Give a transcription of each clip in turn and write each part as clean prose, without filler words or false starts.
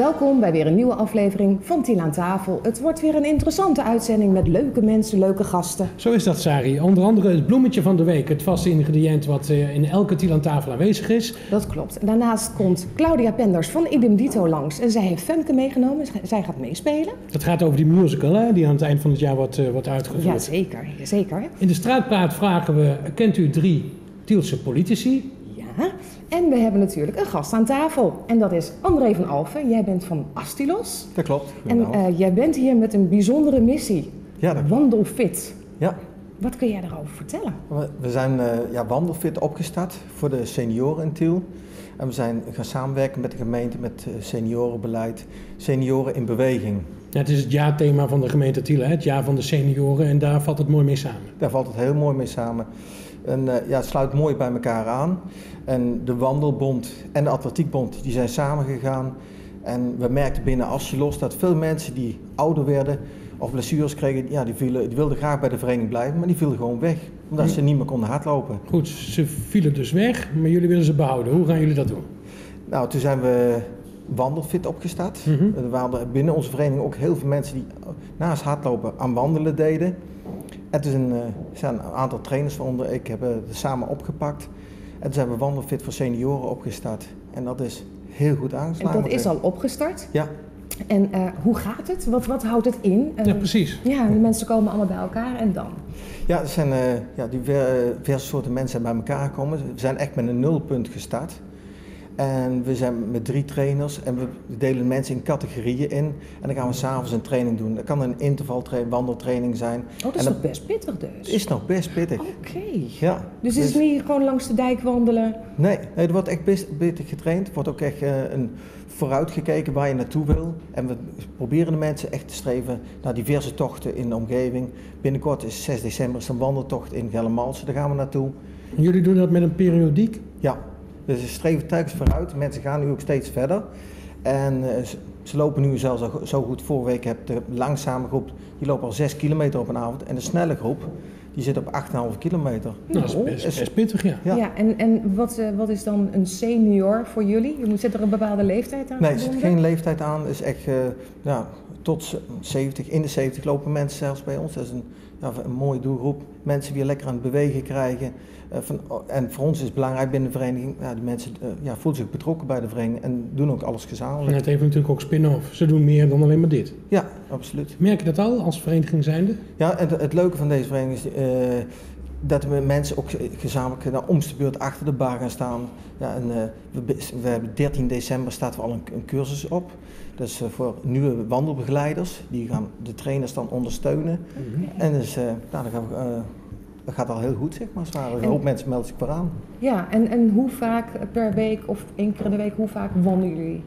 Welkom bij weer een nieuwe aflevering van Tiel aan tafel. Het wordt weer een interessante uitzending met leuke mensen, leuke gasten. Zo is dat, Sari. Onder andere het bloemetje van de week, het vaste ingrediënt wat in elke Tiel aan tafel aanwezig is. Dat klopt. Daarnaast komt Claudia Penders van Idem Dito langs en zij heeft Femke meegenomen. Zij gaat meespelen. Het gaat over die musical, hè, die aan het eind van het jaar wordt uitgevoerd. Ja, zeker. Zeker. In de straatpraat vragen we, kent u 3 Tielse politici? Ja, en we hebben natuurlijk een gast aan tafel. En dat is André van Alphen. Jij bent van Astylos. Dat klopt. En jij bent hier met een bijzondere missie. Ja, dat... Wandelfit. Ja. Wat kun jij daarover vertellen? We zijn Wandelfit opgestart voor de senioren in Tiel. En we zijn gaan samenwerken met de gemeente met seniorenbeleid, senioren in beweging. Ja, het is het jaarthema van de gemeente Tiel, hè? Het jaar van de senioren, en daar valt het mooi mee samen. Daar valt het heel mooi mee samen. En het sluit mooi bij elkaar aan. En de Wandelbond en de Atletiekbond die zijn samengegaan. En we merkten binnen Astylos dat veel mensen die ouder werden of blessures kregen, ja, die wilden graag bij de vereniging blijven, maar die vielen gewoon weg. Omdat ze niet meer konden hardlopen. Goed, ze vielen dus weg, maar jullie willen ze behouden. Hoe gaan jullie dat doen? Nou, toen zijn we Wandelfit opgestart. Er waren binnen onze vereniging ook heel veel mensen die naast hardlopen aan wandelen deden. En toen zijn een aantal trainers van onder ik hebben het samen opgepakt. En toen zijn we Wandelfit voor senioren opgestart. En dat is heel goed aangeslagen. En dat is al opgestart? Ja. En hoe gaat het? Wat houdt het in? Ja, precies. Ja, de mensen komen allemaal bij elkaar en dan? Ja, er zijn diverse soorten mensen bij elkaar gekomen. We zijn echt met een nulpunt gestart. En we zijn met 3 trainers en we delen mensen in categorieën in. En dan gaan we s'avonds een training doen. Dat kan een intervaltraining, wandeltraining zijn. Oh, dat is nog best pittig dus? Het is nog best pittig. Oké. Ja. Dus het is niet gewoon langs de dijk wandelen? Nee, er wordt echt best pittig getraind. Er wordt ook echt vooruitgekeken waar je naartoe wil. En we proberen de mensen echt te streven naar diverse tochten in de omgeving. Binnenkort is 6 december een wandeltocht in Geldermalsen, daar gaan we naartoe. En jullie doen dat met een periodiek? Ja. Dus ze streven telkens vooruit. Mensen gaan nu ook steeds verder. En ze lopen nu zelfs al zo goed. Vorige week heb de langzame groep, die loopt al 6 kilometer op een avond. En de snelle groep, die zit op 8,5 kilometer. Nou, dat is best pittig, ja. Ja, en wat is dan een senior voor jullie? Zit er een bepaalde leeftijd aan? Nee, er zit geen leeftijd aan. Het is echt tot 70, in de 70 lopen mensen zelfs bij ons. Dat is een mooie doelgroep. Mensen die lekker aan het bewegen krijgen. En voor ons is het belangrijk binnen de vereniging, die mensen voelen zich betrokken bij de vereniging en doen ook alles gezamenlijk. En het heeft natuurlijk ook spin-off. Ze doen meer dan alleen maar dit. Ja, absoluut. Merk je dat al als vereniging zijnde? Ja, en het leuke van deze vereniging is dat we mensen ook gezamenlijk om de beurt achter de bar gaan staan. Ja, en, we hebben 13 december staat er al een cursus op. Dus voor nieuwe wandelbegeleiders, die gaan de trainers dan ondersteunen. En dus dan gaan we... Dat gaat al heel goed, zeg maar. Een hoop mensen melden zich voor aan. Ja, en hoe vaak per week of 1 keer in de week, hoe vaak wandelen jullie?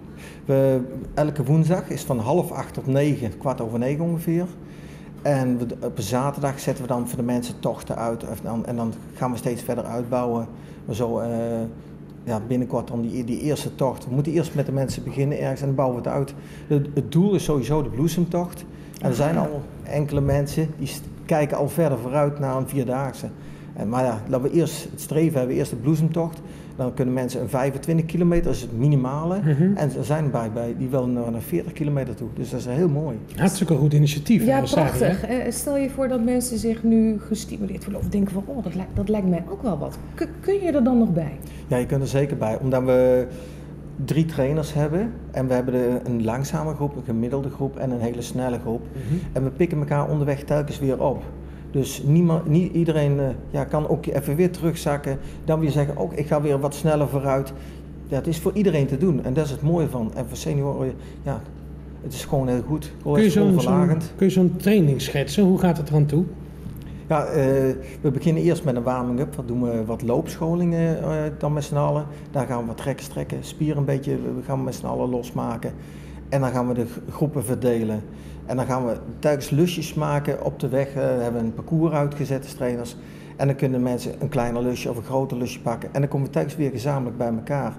Elke woensdag is van 7:30 tot 9, 8:15 ongeveer. En op zaterdag zetten we dan voor de mensen tochten uit. En dan gaan we steeds verder uitbouwen. Maar zo binnenkort dan die eerste tocht. We moeten eerst met de mensen beginnen ergens en dan bouwen we het uit. Het doel is sowieso de bloesemtocht. En er zijn al enkele mensen die kijken al verder vooruit naar een 4-daagse. Maar ja, laten we eerst het streven hebben, eerst de bloesemtocht. Dan kunnen mensen een 25 kilometer, dat is het minimale. En er zijn bij die willen naar 40 kilometer toe. Dus dat is heel mooi. Hartstikke goed initiatief. Ja, prachtig. Stel je voor dat mensen zich nu gestimuleerd voelen of denken van, dat lijkt mij ook wel wat. Kun je er dan nog bij? Ja, je kunt er zeker bij. Omdat we 3 trainers hebben en we hebben een langzame groep, een gemiddelde groep en een hele snelle groep. En we pikken elkaar onderweg telkens weer op. Dus niet iedereen kan ook even weer terugzakken, dan weer zeggen, ik ga weer wat sneller vooruit. Ja, het is voor iedereen te doen en dat is het mooie van. En voor senioren, het is gewoon heel goed. Kun je zo'n training schetsen? Hoe gaat het eraan toe? Ja, we beginnen eerst met een warming-up. Doen we wat loopscholingen dan met z'n allen. Daar gaan we wat strekken, spieren een beetje, we gaan met z'n allen losmaken. En dan gaan we de groepen verdelen. En dan gaan we telkens lusjes maken op de weg. We hebben een parcours uitgezet als trainers. En dan kunnen mensen een kleiner lusje of een groter lusje pakken. En dan komen we telkens weer gezamenlijk bij elkaar.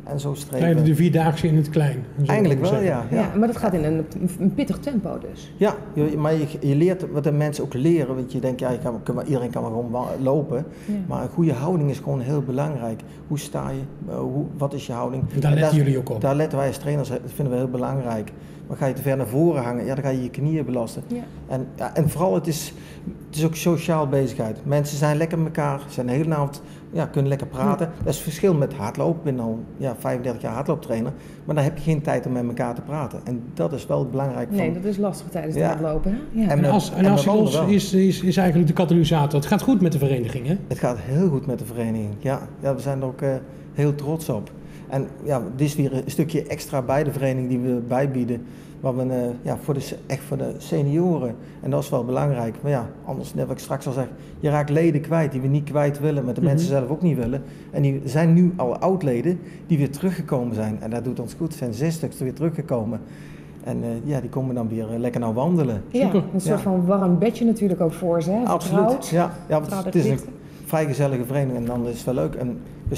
En zo streven. Rijden de Vierdaagse in het klein. Eigenlijk wel, ja. Ja, maar dat gaat in een pittig tempo dus. Ja, maar je leert wat de mensen ook leren. Want je denkt, ja, iedereen kan maar gewoon lopen. Ja. Maar een goede houding is gewoon heel belangrijk. Hoe sta je? Wat is je houding? En daar letten jullie ook op? Daar letten wij als trainers, dat vinden we heel belangrijk. Maar ga je te ver naar voren hangen, ja, dan ga je je knieën belasten. Ja. En vooral, het is ook sociaal bezigheid. Mensen zijn lekker met elkaar, zijn de hele avond, kunnen lekker praten. Dat is het verschil met hardlopen. Ik ben al 35 jaar hardlooptrainer. Maar dan heb je geen tijd om met elkaar te praten. En dat is wel belangrijk. Nee, dat is lastig tijdens het hardlopen. Hè? Ja. En Astylos is eigenlijk de katalysator. Het gaat goed met de vereniging, hè? Het gaat heel goed met de vereniging, ja. We zijn er ook heel trots op. En dit is weer een stukje extra bij de vereniging die we bijbieden. Wat we, echt voor de senioren. En dat is wel belangrijk. Maar anders, net wat ik straks al zeg, je raakt leden kwijt die we niet kwijt willen, maar de mensen zelf ook niet willen. En die zijn nu al oud-leden die weer teruggekomen zijn. En dat doet ons goed. Er zijn 6 stuks weer teruggekomen. En die komen dan weer lekker naar wandelen. Ja, een soort van warm bedje natuurlijk ook voor ze, hè? Absoluut. Ja, het is een vrij gezellige vereniging en dan is het wel leuk. En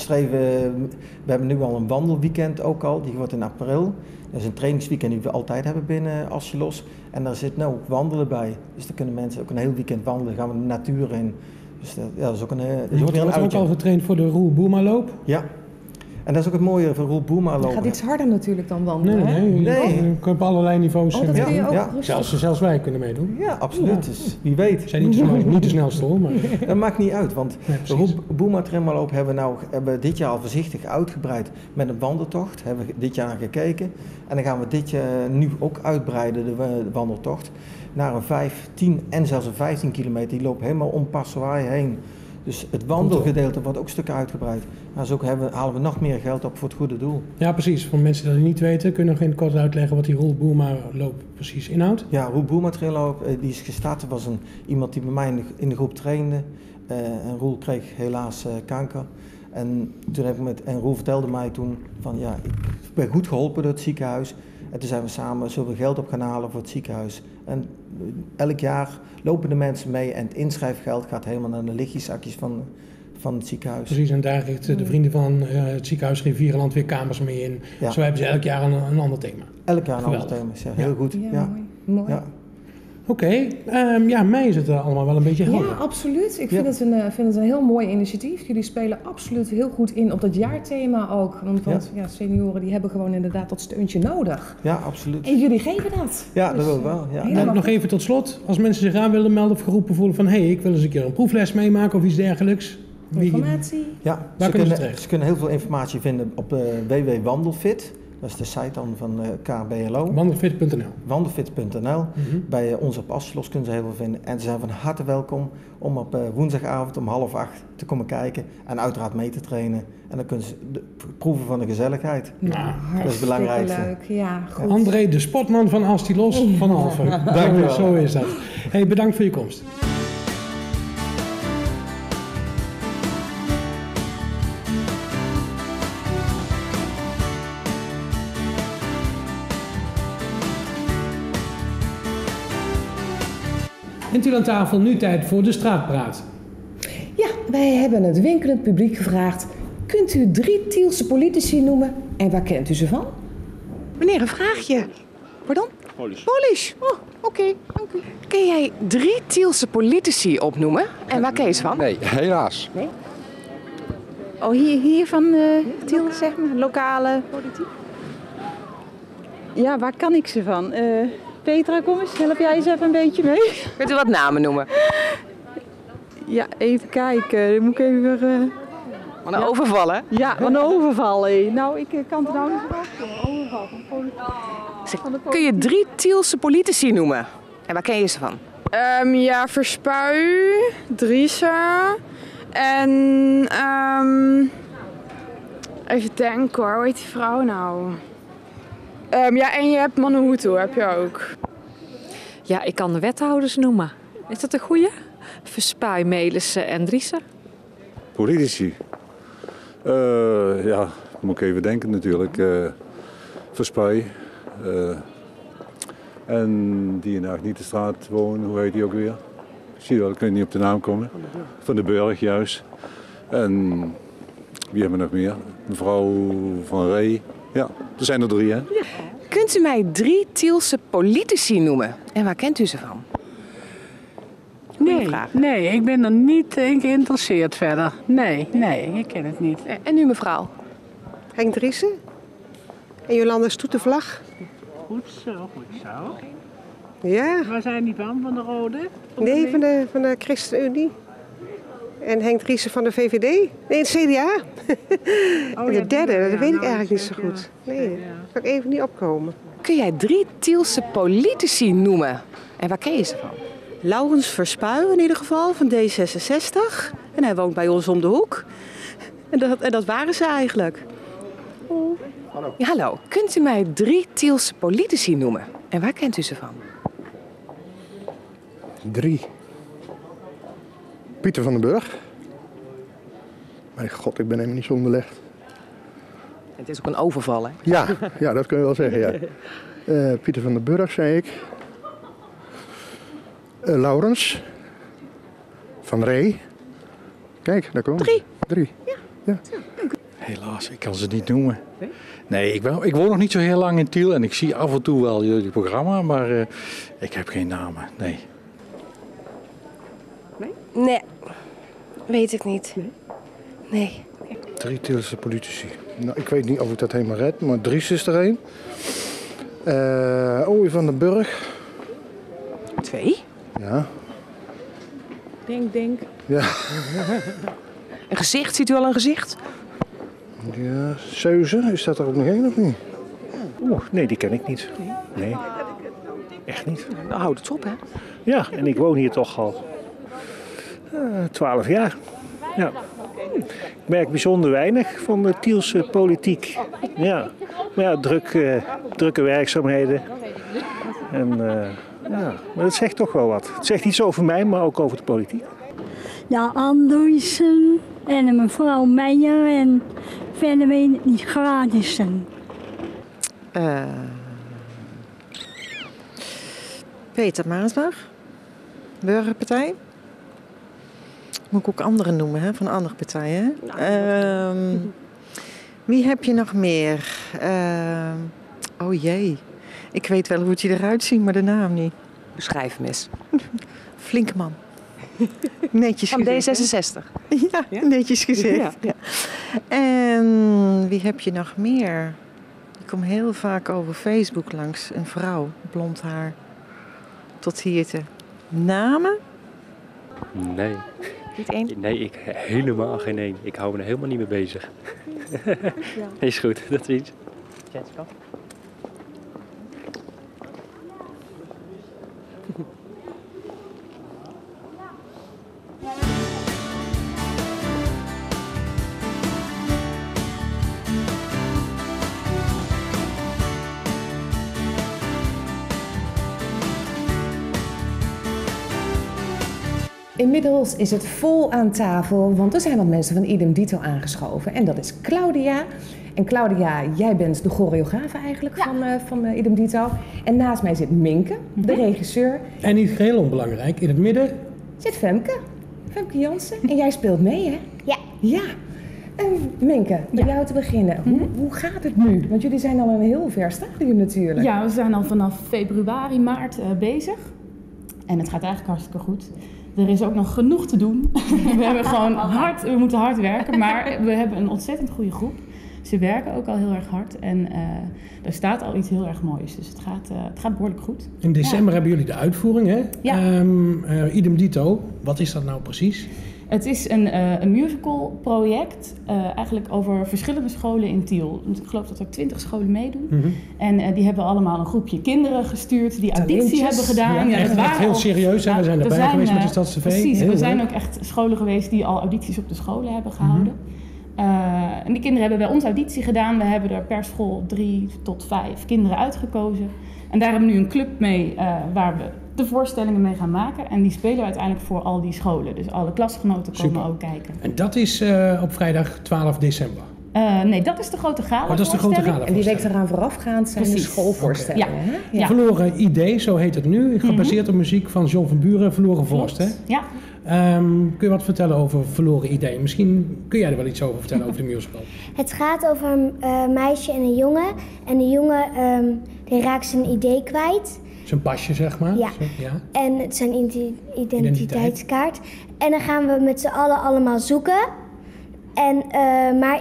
we hebben nu al een wandelweekend ook al, die wordt in april. Dat is een trainingsweekend die we altijd hebben binnen Astylos. En daar zit nou ook wandelen bij. Dus dan kunnen mensen ook een heel weekend wandelen, gaan we de natuur in. Dus dat is ook een Je wordt ook al getraind voor de Roel Boerma loop? Ja. En dat is ook het mooie van Roel Boerma lopen. Het gaat iets harder natuurlijk dan wandelen. Nee. Je kunt op allerlei niveaus. Dat kun je ook zelfs wij kunnen meedoen. Ja, absoluut. Ja. Dus, wie weet. We zijn niet de snelste hoor. Maar... Dat maakt niet uit, want de Roel Boerma trimmerloop hebben we dit jaar al voorzichtig uitgebreid met een wandeltocht. Hebben we dit jaar gekeken. En dan gaan we dit jaar nu ook uitbreiden, de wandeltocht. Naar een 5, 10 en zelfs een 15 kilometer. Die loopt helemaal om Passawaai heen. Dus het wandelgedeelte wordt ook een stuk uitgebreid. Maar zo halen we nog meer geld op voor het goede doel. Ja, precies. Voor mensen die het niet weten, kunnen we in kort uitleggen wat die Roel Boerma loop precies inhoudt? Ja, Roel Boerma trailloop, die is gestart. Er was iemand die bij mij in de groep trainde. En Roel kreeg helaas kanker. En Roel vertelde mij toen van ik ben goed geholpen door het ziekenhuis. En toen zijn we samen zoveel geld op gaan halen voor het ziekenhuis. En elk jaar lopen de mensen mee en het inschrijfgeld gaat helemaal naar de lichtjeszakjes van het ziekenhuis. Precies, en daar richten de vrienden van het ziekenhuis Rivierenland weer kamers mee in. Ja. Zo hebben ze elk jaar een ander thema. Elk jaar een ander thema, heel goed. Ja, mooi. Ja. Oké, mij is het allemaal wel een beetje helder. Ja, absoluut. Ik vind het een heel mooi initiatief. Jullie spelen absoluut heel goed in op dat jaarthema ook. Want senioren die hebben gewoon inderdaad dat steuntje nodig. Ja, absoluut. En jullie geven dat. Ja, dat wil ik wel. Ja. Nog even tot slot, als mensen zich aan willen melden of geroepen voelen van ik wil eens een keer een proefles meemaken of iets dergelijks. Informatie? Ja, ze kunnen heel veel informatie vinden op www.wandelfit. Dat is de site dan van KBLO. Wandelfit.nl. Wandelfit.nl. Bij ons op Astylos kunnen ze heel veel vinden. En ze zijn van harte welkom om op woensdagavond om 7:30 te komen kijken. En uiteraard mee te trainen. En dan kunnen ze proeven van de gezelligheid. Nou, dat is het belangrijkste. Leuk. Ja, goed. André, de sportman van Astylos van Alphen. Dank je wel. Zo is dat. Hey, bedankt voor je komst. En u aan tafel, nu tijd voor de straatpraat. Ja, wij hebben het winkelend publiek gevraagd. Kunt u 3 Tielse politici noemen en waar kent u ze van? Meneer, een vraagje. Pardon? Polish. Oh, oké. Dank u. Kun jij 3 Tielse politici opnoemen en waar ken je ze van? Nee, helaas. Nee? Oh, hier van Tiel, zeg maar, lokale politiek? Ja, waar kan ik ze van? Petra, kom eens, help jij eens even een beetje mee? Kunt u wat namen noemen? Ja, even kijken. Dan moet ik even weer... Wat een overval, hè? Ja, wat een overval, hé. Nou, ik kan het nou niet zo afkomen. Overval van de politiek. Kun je 3 Tielse politici noemen? En waar ken je ze van? Ja, Verspuy, Driessen en... even denken hoor, hoe heet die vrouw nou? Ja, en je hebt Manohutu, heb je ook. Ja, ik kan de wethouders noemen. Is dat een goeie? Verspuy, Melissen en Driessen. Politici? Ja, moet ik even denken natuurlijk. Verspuy. En die in Agnietenstraat wonen, hoe heet die ook weer? Zie je wel, ik kan niet op de naam komen. Van de Burg, juist. En Wie hebben we nog meer? Mevrouw Van Rey. Ja, er zijn er 3, hè? Ja. Kunt u mij 3 Tielse politici noemen? En waar kent u ze van? Nee, ik ben er niet in geïnteresseerd verder. Nee, ik ken het niet. En u mevrouw? Henk Driessen en Jolanda Stoetenvlag. Goed zo. Ja. Waar zijn die van de Rode? Nee, van de ChristenUnie. En Henk Driessen van de VVD. Nee, het CDA. En de derde, dat weet ik eigenlijk niet zo goed. Nee, dat kan ik even niet opkomen. Kun jij 3 Tielse politici noemen? En waar ken je ze van? Laurens Verspuy in ieder geval, van D66. En hij woont bij ons om de hoek. En dat waren ze eigenlijk. Ja, hallo. Kunt u mij 3 Tielse politici noemen? En waar kent u ze van? 3. Pieter van den Burg. Mijn god, ik ben helemaal niet zo onderlegd. Het is ook een overval, hè? Ja, dat kun je wel zeggen, ja. Pieter van den Burg, zei ik. Laurens. Van Rey. Kijk, daar komen 3. Ja. Helaas, ik kan ze niet noemen. Nee, ik woon nog niet zo heel lang in Tiel en ik zie af en toe wel jullie programma, maar ik heb geen namen, nee. Nee, weet ik niet. Nee. 3 Tielse politici. Nou, ik weet niet of ik dat helemaal red, maar Dries is er 1. Ooi van den Burg. 2? Ja. Denk. Ja. Een gezicht, ziet u al een gezicht? Ja, Seuze, is dat er ook nog 1 of niet? Nee, die ken ik niet. Nee. Echt niet. Nou, houd het op, hè? Ja, en ik woon hier toch al 12 jaar. Ja. Ik merk bijzonder weinig van de Tielse politiek. Ja, maar ja, drukke werkzaamheden. En maar dat zegt toch wel wat. Het zegt iets over mij, maar ook over de politiek. Ja, Andriessen en mevrouw Meijer en verder weet ik niet, Granissen. Peter Maasbach, Burgerpartij. Moet ik ook anderen noemen, hè, van andere partijen. Wie heb je nog meer? Oh jee, ik weet wel hoe het eruit ziet, maar de naam niet. Beschrijf hem eens. Flinke man. Netjes van gezegd. D66? Ja, netjes gezegd. Ja. En wie heb je nog meer? Ik kom heel vaak over Facebook langs. Een vrouw, blond haar. Tot hier te. Namen? Nee. Niet één? Nee, ik helemaal geen één. Ik hou me er helemaal niet mee bezig. Is goed, dat is iets. Jessica. Inmiddels is het vol aan tafel, want er zijn wat mensen van Idem Dito aangeschoven. En dat is Claudia. En Claudia, jij bent de choreografe eigenlijk van Idem Dito. En naast mij zit Minke, de regisseur. En niet geheel onbelangrijk, in het midden zit Femke Jansen. En jij speelt mee, hè? Ja. Minke, bij jou te beginnen. Hoe gaat het nu? Want jullie zijn al in een heel ver stadium natuurlijk. Ja, we zijn al vanaf februari, maart bezig. En het gaat eigenlijk hartstikke goed. Er is ook nog genoeg te doen. We moeten hard werken, maar we hebben een ontzettend goede groep. Ze werken ook al heel erg hard en er staat al iets heel erg moois. Dus het gaat behoorlijk goed. In december hebben jullie de uitvoering, hè? Ja. Idem Dito, wat is dat nou precies? Het is een musical project, eigenlijk over verschillende scholen in Tiel. Ik geloof dat er 20 scholen meedoen. En die hebben allemaal een groepje kinderen gestuurd die auditie hebben gedaan. Ja, echt heel serieus, hè? We zijn erbij geweest met de Stads TV. Precies, er zijn ook echt scholen geweest die al audities op de scholen hebben gehouden. En die kinderen hebben bij ons auditie gedaan. We hebben er per school 3 tot 5 kinderen uitgekozen. En daar hebben we nu een club mee waar we de voorstellingen mee gaan maken. En die spelen we uiteindelijk voor al die scholen. Dus alle klasgenoten komen ook kijken. En dat is op vrijdag 12 december? Nee, dat is de grote gala. Dat is de grote gala. En die week eraan voorafgaand zijn de schoolvoorstellingen. Okay. Hè? Ja. Verloren idee, zo heet het nu. Gebaseerd op muziek van John van Buren, Verloren Vorst. Hè? Ja. Kun je wat vertellen over Verloren idee? Misschien kun jij er wel iets over vertellen over de musical. Het gaat over een meisje en een jongen. En de jongen die raakt zijn idee kwijt. Zijn pasje, zeg maar. Ja. En het zijn identiteitskaart. En dan gaan we met z'n allen allemaal zoeken. En, maar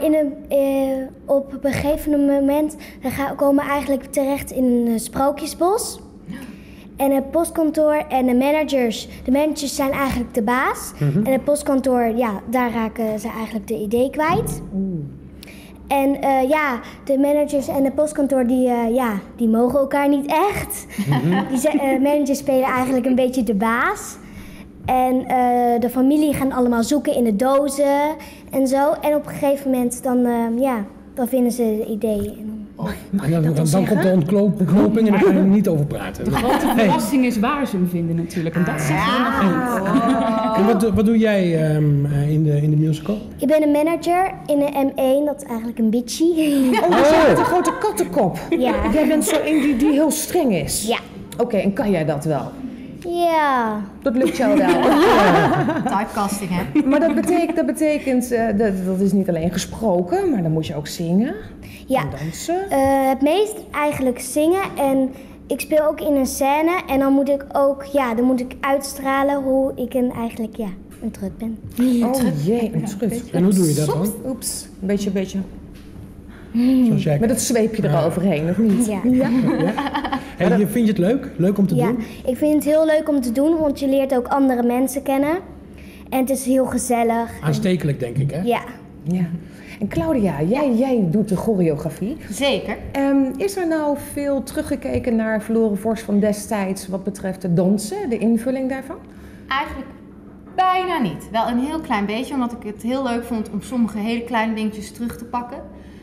op een gegeven moment komen we eigenlijk terecht in een sprookjesbos. En het postkantoor en de managers zijn eigenlijk de baas. En het postkantoor, daar raken ze eigenlijk de idee kwijt. En de managers en het postkantoor die mogen elkaar niet echt. Die managers spelen eigenlijk een beetje de baas. En de familie gaan allemaal zoeken in de dozen en zo. En op een gegeven moment dan vinden ze de ideeën. Dan komt de ontknoping en daar gaan we niet over praten. De grote verrassing is waar ze hem vinden natuurlijk. En dat zeggen we nog niet. En wat doe jij in de musical? Ik ben een manager in de M1, dat is eigenlijk een bitchie. Dus jij bent een grote kattenkop. Ja. Jij bent zo in die heel streng is. Ja. Oké, en kan jij dat wel? Ja. Dat lukt jou wel. Typecasting, hè? Maar dat betekent dat is niet alleen gesproken, maar dan moet je ook zingen en dansen. Het meest eigenlijk zingen en ik speel ook in een scène en dan moet ik ook, dan moet ik uitstralen hoe ik eigenlijk, een trut ben. Oh jee, een trut. En hoe doe je dat dan? Oeps, een beetje. Zoals jij Met dat zweepje eroverheen, of niet? Ja. En vind je het leuk? Leuk om te doen? Ja, ik vind het heel leuk om te doen, want je leert ook andere mensen kennen. En het is heel gezellig. Aanstekelijk, denk ik, hè? Ja. En Claudia, jij doet de choreografie. Zeker. Is er nou veel teruggekeken naar Verloren Vorst van destijds wat betreft de dansen, de invulling daarvan? Eigenlijk bijna niet. Wel een heel klein beetje, omdat ik het heel leuk vond om sommige hele kleine dingetjes terug te pakken.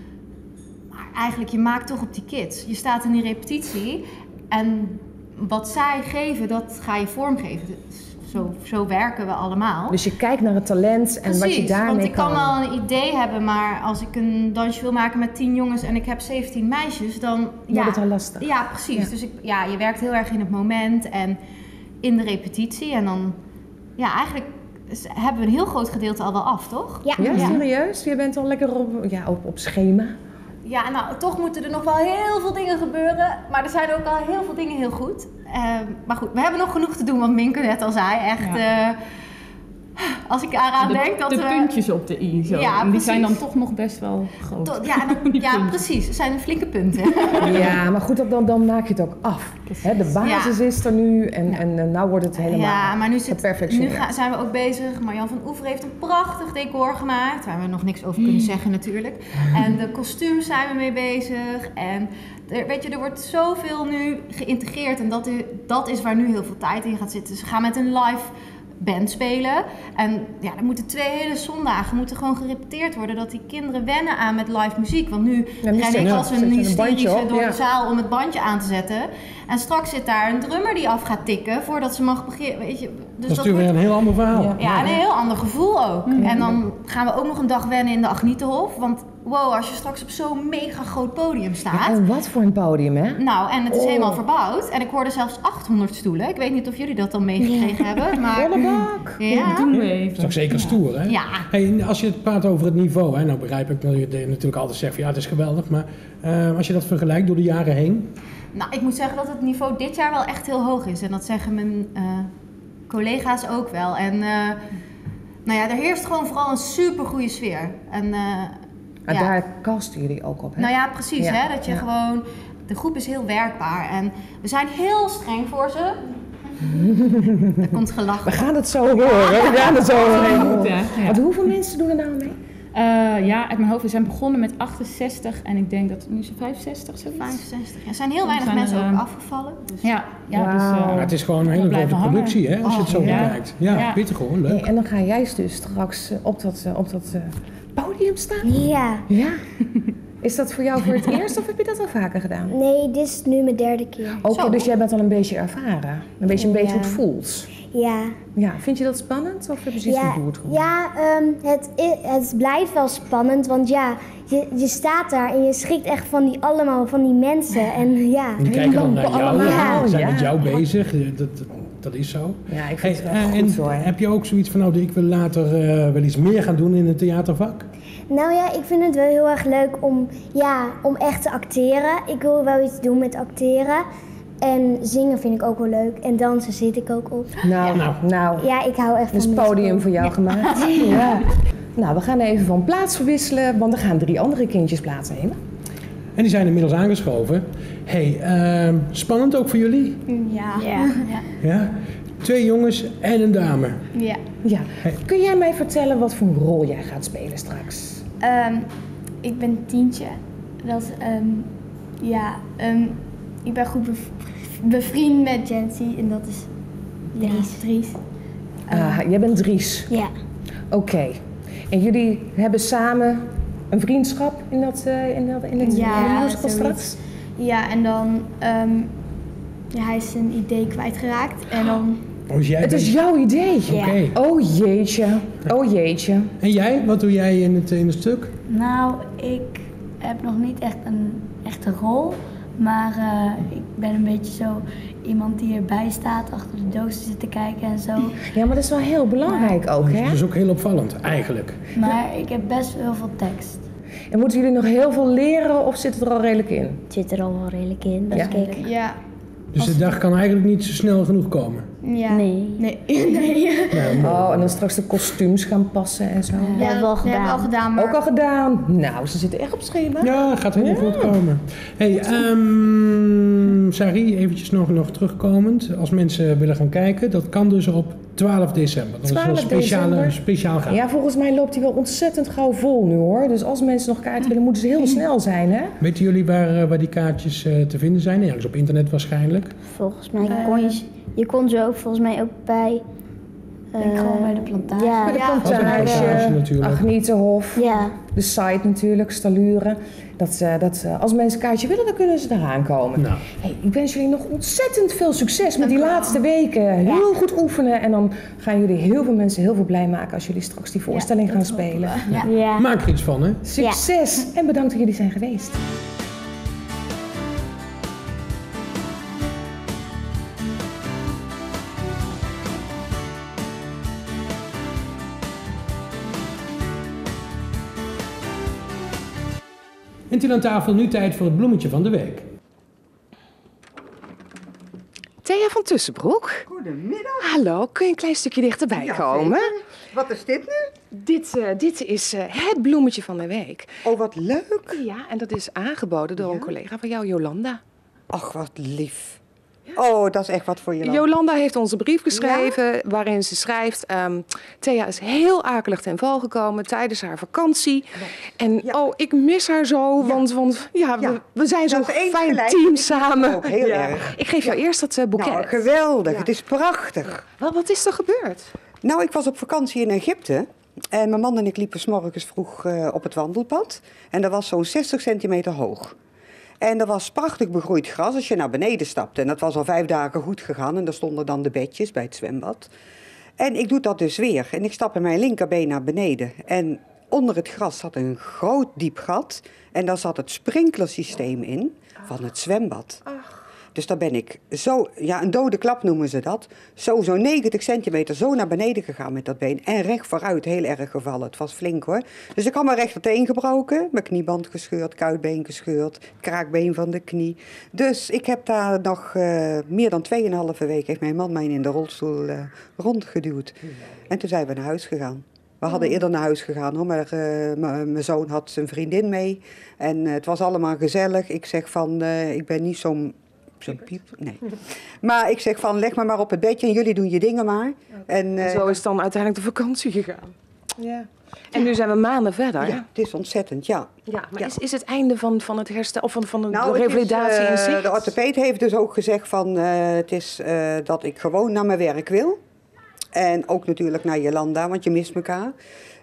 Maar eigenlijk, je maakt toch op die kids. Je staat in die repetitie en wat zij geven, dat ga je vormgeven. Zo werken we allemaal. Dus je kijkt naar het talent en wat je daarmee want ik kan kan. wel een idee hebben, maar als ik een dansje wil maken met 10 jongens en ik heb 17 meisjes, dan wordt het al lastig. Ja, precies. Dus je werkt heel erg in het moment en in de repetitie. En dan, eigenlijk hebben we een heel groot gedeelte al wel af, toch? Ja, serieus? Je bent al lekker op schema. Ja, nou, toch moeten er nog wel heel veel dingen gebeuren. Maar er zijn ook al heel veel dingen heel goed. Maar goed, we hebben nog genoeg te doen, wat Minke net al zei. Echt, als ik eraan denk dat de puntjes op de i, zo. Ja, en die zijn dan toch nog best wel groot. Precies. Het zijn flinke punten. Ja, maar goed, dan maak je het ook af. Hè, de basis is er nu en nou wordt het helemaal maar nu geperfectioneerd. zijn we ook bezig. Marjan van Oever heeft een prachtig decor gemaakt, waar we nog niks over kunnen zeggen natuurlijk. En de kostuums zijn we mee bezig. En er wordt zoveel nu geïntegreerd en dat is waar nu heel veel tijd in gaat zitten. Ze gaan met een live band spelen. En er moeten 2 hele zondagen gewoon gerepeteerd worden, dat die kinderen wennen aan met live muziek. Want nu ren ik als een hysterische door de zaal om het bandje aan te zetten. En straks zit daar een drummer die af gaat tikken voordat ze mag beginnen. Weet je, dus dat is natuurlijk weer een heel ander verhaal. Ja, en een heel ander gevoel ook. En dan gaan we ook nog een dag wennen in de Agnietenhof. Want als je straks op zo'n mega groot podium staat. Ja, en wat voor een podium, hè? Nou, en het is helemaal verbouwd. En ik hoorde zelfs 800 stoelen. Ik weet niet of jullie dat dan meegekregen hebben. Maar volle bak. Ja. Doen we even. Dat is toch zeker stoer, hè? Ja. Hey, als je het praat over het niveau, hè, nou begrijp ik dat je natuurlijk altijd zegt van het is geweldig. Maar als je dat vergelijkt door de jaren heen. Nou, ik moet zeggen dat het niveau dit jaar wel echt heel hoog is. En dat zeggen mijn collega's ook wel. En er heerst gewoon vooral een super goede sfeer. En daar casten jullie ook op, hè? Nou ja, precies. Ja. Hè? Dat je gewoon... De groep is heel werkbaar en we zijn heel streng voor ze. Er komt gelach. We gaan het zo horen. We gaan het zo horen. Want hoeveel mensen doen er nou mee? Uit mijn hoofd, we zijn begonnen met 68 en ik denk dat nu ze 65 zijn. 65. Er zijn heel weinig mensen ook afgevallen. Dus. Het is gewoon een hele grote productie, hè, als je het zo bekijkt. Ja, Pieter, gewoon leuk. Hey, en dan ga jij dus straks op dat podium staan? Ja. Is dat voor jou voor het eerst of heb je dat al vaker gedaan? Nee, dit is nu mijn 3e keer. Oké, dus jij bent al een beetje ervaren. Een beetje hoe het voelt. Ja. Ja, vind je dat spannend of heb je zoiets van doe het gewoon? Ja, het blijft wel spannend, want ja, je staat daar en je schrikt echt van die mensen. En ja. Die kijken dan naar jou, Ja. die zijn met jou bezig, dat is zo. Ja, ik vind het wel en goed hoor. heb je ook zoiets van, nou, ik wil later wel iets meer gaan doen in het theatervak? Nou ja, ik vind het wel heel erg leuk om echt te acteren. Ik wil wel iets doen met acteren. En zingen vind ik ook wel leuk. En dansen zit ik ook op. Nou. Ja, ik hou echt van Er is een podium voor jou gemaakt. Ja. Nou, we gaan even van plaats verwisselen, want er gaan 3 andere kindjes plaatsnemen. En die zijn inmiddels aangeschoven. Spannend ook voor jullie? Ja? 2 jongens en een dame. Ja. Kun jij mij vertellen wat voor rol jij gaat spelen straks? Ik ben Tientje. Dat is, ik ben goed bevriend met Jency en dat is Dries. Jij bent Dries? Ja. Oké. En jullie hebben samen een vriendschap in het musical straks? Ja, en dan hij is zijn idee kwijtgeraakt en dan... Het is jouw idee? Ja. Oké. Oh jeetje. En jij? Wat doe jij in het stuk? Nou, ik heb nog niet echt een echte rol. Maar ik ben een beetje zo iemand die erbij staat, achter de doos zit te kijken en zo. Ja, maar dat is wel heel belangrijk ook, hè? Dat is ook heel opvallend, eigenlijk. Maar ik heb best heel veel tekst. En moeten jullie nog heel veel leren of zit het er al redelijk in? Het zit er al wel redelijk in, denk ik. Ja. Dus de dag kan eigenlijk niet zo snel genoeg komen? Ja. Nee. Oh, en dan straks de kostuums gaan passen en zo. Dat hebben we al gedaan. Hebben we al gedaan, maar... Ook al gedaan. Nou, ze zitten echt op schema. Ja, gaat helemaal goed komen. Sari, eventjes nog terugkomend. Als mensen willen gaan kijken, dat kan dus op 12 december. Dat is een speciaal gaan. Ja, volgens mij loopt hij wel ontzettend gauw vol nu hoor. Dus als mensen nog kaarten willen, moeten ze heel snel zijn, hè? Weten jullie waar die kaartjes te vinden zijn? Ergens op internet waarschijnlijk. Volgens mij je kon ze ook volgens mij ook bij... gewoon bij de Plantage. Ja, bij de Plantage, natuurlijk. Agnietenhof, Ja. de site natuurlijk, Staluren. Als mensen een kaartje willen, dan kunnen ze eraan komen. Nou. Hey, ik wens jullie nog ontzettend veel succes met die laatste weken. Heel goed oefenen en dan gaan jullie heel veel mensen heel veel blij maken als jullie straks die voorstelling gaan spelen. Ja. Maak er iets van, hè? Succes en bedankt dat jullie zijn geweest. En til aan tafel, nu tijd voor het bloemetje van de week. Thea van Tussenbroek. Goedemiddag. Hallo, kun je een klein stukje dichterbij komen? Zeker. Wat is dit nu? Dit is het bloemetje van de week. Oh, wat leuk. Ja, en dat is aangeboden door een collega van jou, Jolanda. Ach, wat lief. Oh, dat is echt wat voor je. Jolanda heeft ons een brief geschreven waarin ze schrijft... Thea is heel akelig ten val gekomen tijdens haar vakantie. En ik mis haar zo, want we zijn zo'n fijn team samen. Ook heel erg. Ik geef jou eerst dat boeket. Nou, geweldig. Het is prachtig. Wat is er gebeurd? Nou, ik was op vakantie in Egypte. En mijn man en ik liepen 's morgens vroeg op het wandelpad. En dat was zo'n 60 centimeter hoog. En er was prachtig begroeid gras als je naar beneden stapte. En dat was al 5 dagen goed gegaan. En daar stonden dan de bedjes bij het zwembad. En ik doe dat dus weer. En ik stap in mijn linkerbeen naar beneden. En onder het gras zat een groot diep gat. En daar zat het sprinklersysteem in van het zwembad. Dus daar ben ik zo, een dode klap noemen ze dat. Zo 90 centimeter zo naar beneden gegaan met dat been. En recht vooruit heel erg gevallen. Het was flink hoor. Dus ik had mijn rechterteen gebroken. Mijn knieband gescheurd, kuitbeen gescheurd. Kraakbeen van de knie. Dus ik heb daar nog meer dan 2,5 week heeft mijn man mij in de rolstoel rondgeduwd. En toen zijn we naar huis gegaan. We hadden eerder naar huis gegaan hoor, maar mijn zoon had zijn vriendin mee. En het was allemaal gezellig. Ik zeg van, ik ben niet zo'n piep, nee. Maar ik zeg van, leg me maar op het bedje en jullie doen je dingen maar. En zo is dan uiteindelijk de vakantie gegaan. Ja. En nu zijn we maanden verder. Ja, het is ontzettend, ja. Ja, maar is het einde van het herstel of van de Nou, revalidatie in zicht? De orthopeed heeft dus ook gezegd van, het is dat ik gewoon naar mijn werk wil. En ook natuurlijk naar Jolanda, want je mist elkaar.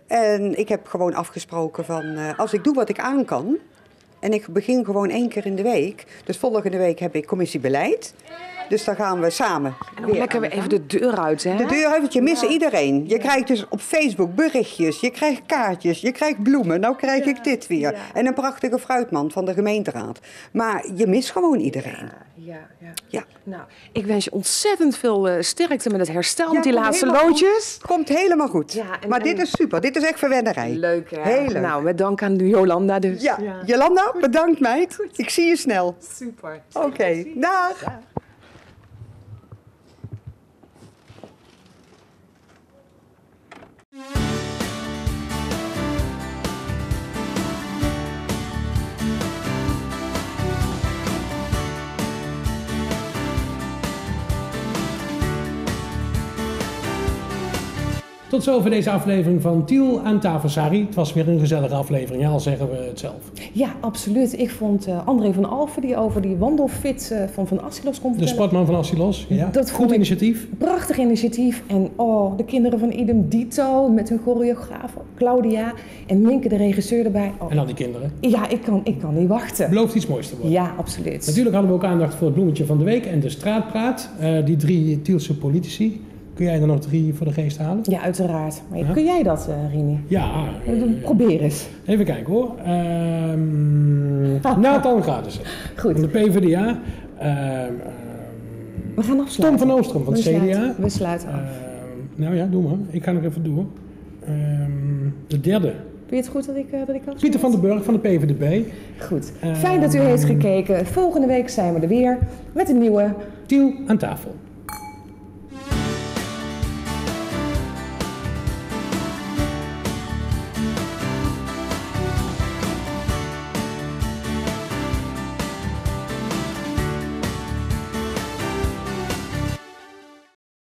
En ik heb gewoon afgesproken van, als ik doe wat ik aan kan... En ik begin gewoon 1 keer in de week. Dus volgende week heb ik commissie beleid. Dus dan gaan we samen. En dan lekker weer even de deur uit, hè? De deur uit, want je mist iedereen. Je krijgt dus op Facebook berichtjes, je krijgt kaartjes, je krijgt bloemen. Nou krijg ik dit weer. En een prachtige fruitmand van de gemeenteraad. Maar je mist gewoon iedereen. Ja. Nou, ik wens je ontzettend veel sterkte met het herstel met die laatste loodjes. Komt helemaal goed. Maar dit is super. Dit is echt verwennerij. Leuk, hè? Heel leuk. Nou, met dank aan Jolanda dus. Ja. Jolanda, bedankt meid. Goed. Ik zie je snel. Super. Oké, dag. Ja. Tot zover deze aflevering van Tiel aan tafel, Sari. Het was weer een gezellige aflevering, al zeggen we het zelf. Ja, absoluut. Ik vond André van Alphen die over die wandelfit van Assilos kon vertellen. De sportman van Assilos, ja. Dat goed initiatief. Prachtig initiatief. En de kinderen van Idem Dito met hun choreograaf Claudia en Minke de regisseur erbij. En dan die kinderen. Ja, ik kan niet wachten. Belooft iets moois te worden. Ja, absoluut. Natuurlijk hadden we ook aandacht voor het bloemetje van de week en de straatpraat. Die 3 Tielse politici. Kun jij er nog 3 voor de geest halen? Ja, uiteraard. Maar kun jij dat, Rini? Ja. Probeer eens. Even kijken hoor. Nathan Gadessen. Goed. Van de PvdA. We gaan afsluiten. Tom van Oostrom van het CDA. We sluiten af. Nou ja, doe maar. Ik ga nog even door. De derde. Vind je het goed dat ik afsluit? Pieter van den Burg van de PvdB. Goed. Fijn dat u heeft gekeken. Volgende week zijn we er weer met een nieuwe Tiel aan tafel.